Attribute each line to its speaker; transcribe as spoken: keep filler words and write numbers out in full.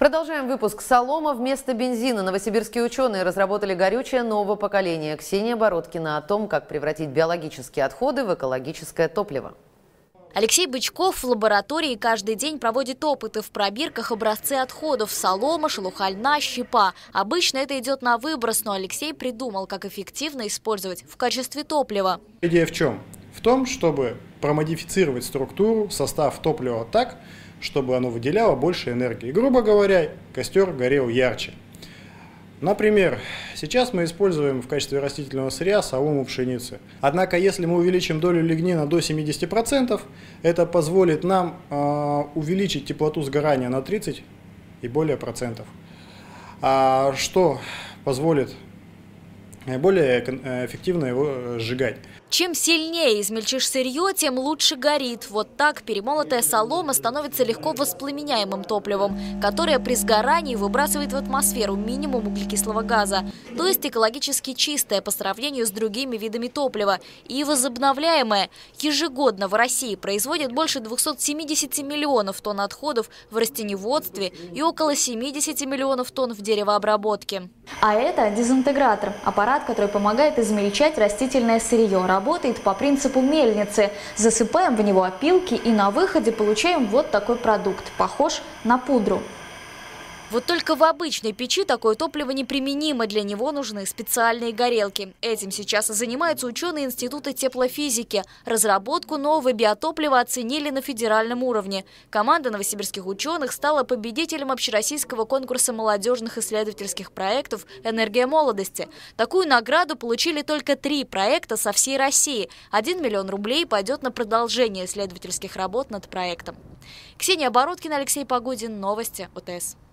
Speaker 1: Продолжаем выпуск. Солома вместо бензина. Новосибирские ученые разработали горючее нового поколения. Ксения Бородкина о том, как превратить биологические отходы в экологическое топливо.
Speaker 2: Алексей Бычков в лаборатории каждый день проводит опыты в пробирках образцы отходов – солома, шелуха льна, щепа. Обычно это идет на выброс, но Алексей придумал, как эффективно использовать в качестве топлива.
Speaker 3: Идея в чем? В том, чтобы промодифицировать структуру, состав топлива так, чтобы оно выделяло больше энергии. Грубо говоря, костер горел ярче. Например, сейчас мы используем в качестве растительного сырья солому пшеницы. Однако, если мы увеличим долю лигнина до семидесяти процентов, это позволит нам э, увеличить теплоту сгорания на тридцать и более процентов. А что позволит более эффективно его сжигать.
Speaker 2: Чем сильнее измельчишь сырье, тем лучше горит. Вот так перемолотая солома становится легко воспламеняемым топливом, которое при сгорании выбрасывает в атмосферу минимум углекислого газа. То есть экологически чистое по сравнению с другими видами топлива. И возобновляемое. Ежегодно в России производят больше двухсот семидесяти миллионов тонн отходов в растениеводстве и около семидесяти миллионов тонн в деревообработке.
Speaker 4: А это дезинтегратор – аппарат, который помогает измельчать растительное сырье. Работает по принципу мельницы. Засыпаем в него опилки и на выходе получаем вот такой продукт, похож на пудру.
Speaker 2: Вот только в обычной печи такое топливо неприменимо, для него нужны специальные горелки. Этим сейчас и занимаются ученые Института теплофизики. Разработку нового биотоплива оценили на федеральном уровне. Команда новосибирских ученых стала победителем общероссийского конкурса молодежных исследовательских проектов «Энергия молодости». Такую награду получили только три проекта со всей России. Один миллион рублей пойдет на продолжение исследовательских работ над проектом. Ксения Бородкина, Алексей Погодин. Новости ОТС.